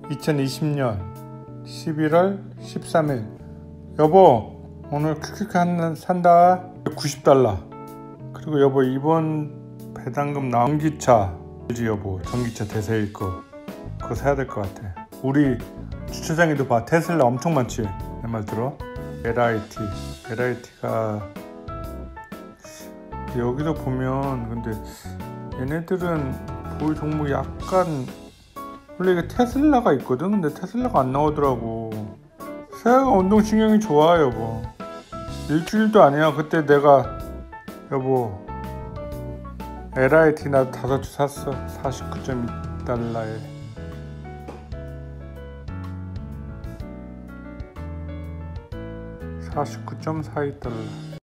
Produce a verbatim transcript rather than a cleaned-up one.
이천이십년 십일월 십삼일. 여보, 오늘 큐큐큐 하나 산다. 구십 달러. 그리고 여보, 이번 배당금 나온 전기차 알지 여보? 전기차 대세일 거 그거 사야 될 것 같아. 우리 주차장에도 봐, 테슬라 엄청 많지? 내 말 들어? 엘아이티 엘아이티가 여기서 보면, 근데 얘네들은 보유 종목이 약간, 원래 이게 테슬라가 있거든? 근데 테슬라가 안 나오더라고. 세아가 운동신경이 좋아 여보. 일주일도 아니야. 그때 내가 여보 엘아이티 나 다섯 주 샀어. 사십구 점 이 달러에 사십구 점 사이 달러.